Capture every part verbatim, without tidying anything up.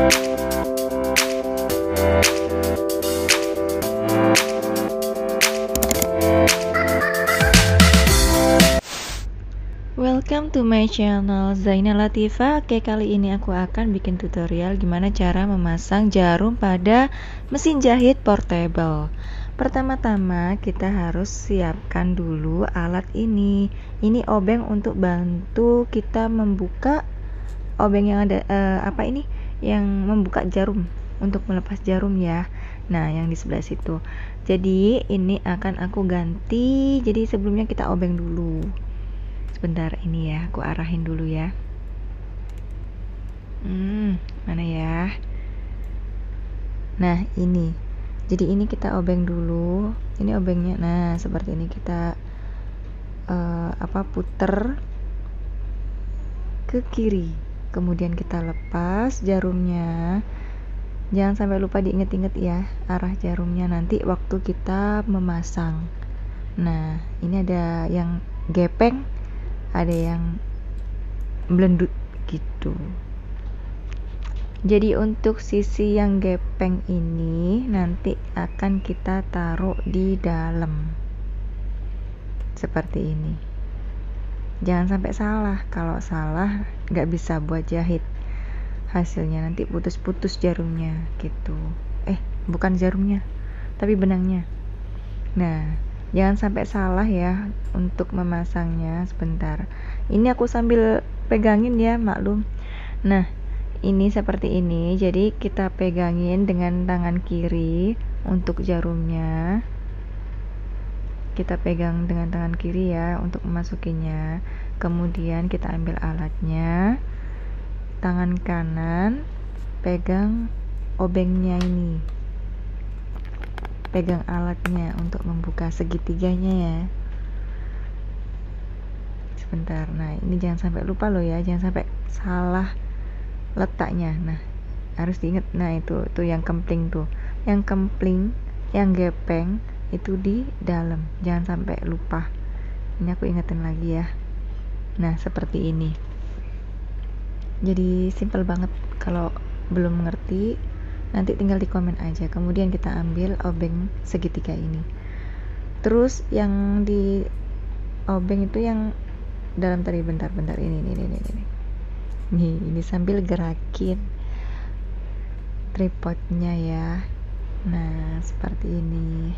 Welcome to my channel Zaina Latifa. Oke, kali ini aku akan bikin tutorial gimana cara memasang jarum pada mesin jahit portable. Pertama-tama kita harus siapkan dulu alat ini. Ini obeng untuk bantu kita membuka obeng yang ada eh, apa ini? Yang membuka jarum untuk melepas jarum ya. Nah, yang di sebelah situ. Jadi ini akan aku ganti. Jadi sebelumnya kita obeng dulu. Sebentar, ini ya, aku arahin dulu ya. Hmm, mana ya? Nah, ini. Jadi ini kita obeng dulu. Ini obengnya. Nah, seperti ini kita uh, apa puter ke kiri. Kemudian kita lepas jarumnya. Jangan sampai lupa diinget-inget ya arah jarumnya nanti waktu kita memasang. Nah, ini ada yang gepeng, ada yang belendut gitu. Jadi untuk sisi yang gepeng ini nanti akan kita taruh di dalam seperti ini. Jangan sampai salah. Kalau salah nggak bisa buat jahit, hasilnya nanti putus-putus jarumnya gitu. Eh bukan jarumnya tapi benangnya. Nah, jangan sampai salah ya untuk memasangnya. Sebentar, ini aku sambil pegangin ya, maklum. Nah, ini seperti ini. Jadi kita pegangin dengan tangan kiri untuk jarumnya. Kita pegang dengan tangan kiri ya untuk memasukinya. Kemudian kita ambil alatnya. Tangan kanan pegang obengnya ini. Pegang alatnya untuk membuka segitiganya ya. Sebentar. Nah, ini jangan sampai lupa loh ya, jangan sampai salah letaknya. Nah, harus diingat. Nah, itu tuh yang kempling tuh. Yang kempling, yang gepeng itu di dalam. Jangan sampai lupa. Ini aku ingetin lagi ya. Nah, seperti ini. Jadi simple banget. Kalau belum mengerti, nanti tinggal di komen aja. Kemudian kita ambil obeng segitiga ini. Terus yang di obeng itu yang dalam tadi, bentar-bentar ini ini ini ini. Nih, ini sambil gerakin tripodnya ya. Nah, seperti ini.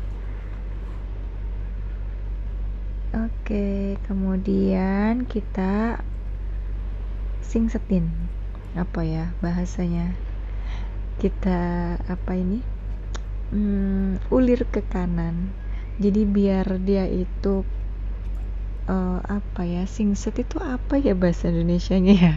Oke, kemudian kita singsetin. Apa ya bahasanya? Kita apa ini hmm, ulir ke kanan, jadi biar dia itu uh, apa ya, singset itu apa ya bahasa Indonesianya ya.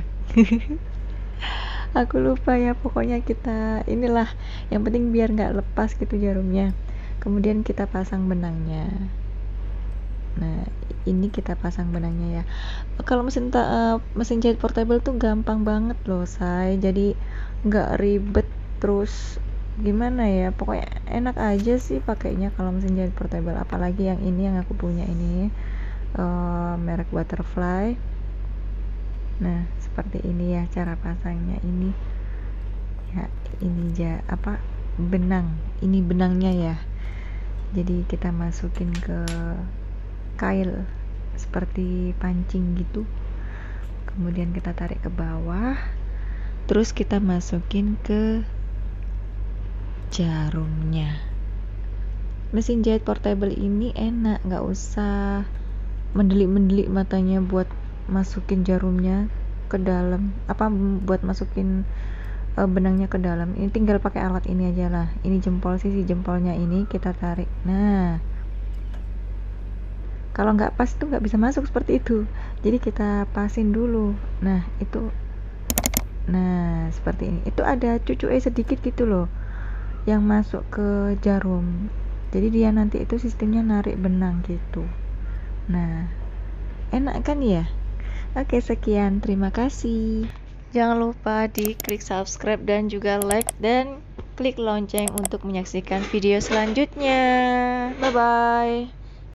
Aku lupa ya, pokoknya kita inilah, yang penting biar nggak lepas gitu jarumnya. Kemudian kita pasang benangnya. Nah, ini kita pasang benangnya ya. Kalau mesin uh, mesin jahit portable tuh gampang banget loh say, jadi nggak ribet. Terus gimana ya, pokoknya enak aja sih pakainya kalau mesin jahit portable. Apalagi yang ini yang aku punya ini uh, merek Butterfly. Nah, seperti ini ya cara pasangnya. Ini ya, ini ja apa benang, ini benangnya ya. Jadi kita masukin ke kail seperti pancing gitu. Kemudian kita tarik ke bawah. Terus kita masukin ke jarumnya. Mesin jahit portable ini enak, nggak usah mendelik-mendelik matanya buat masukin jarumnya ke dalam, apa buat masukin uh, benangnya ke dalam. Ini tinggal pakai alat ini aja lah. Ini jempol, sisi jempolnya ini kita tarik. Nah, kalau nggak pas tuh nggak bisa masuk seperti itu. Jadi kita pasin dulu. Nah, itu nah seperti ini. Itu ada cucunya sedikit gitu loh yang masuk ke jarum. Jadi dia nanti itu sistemnya narik benang gitu. Nah, enak kan ya? Oke, sekian, terima kasih. Jangan lupa di klik subscribe dan juga like, dan klik lonceng untuk menyaksikan video selanjutnya. Bye bye.